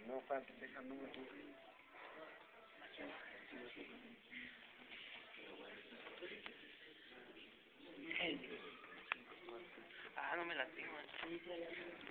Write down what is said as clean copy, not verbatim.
No, están dejando mucho. Ah, no me lastiman.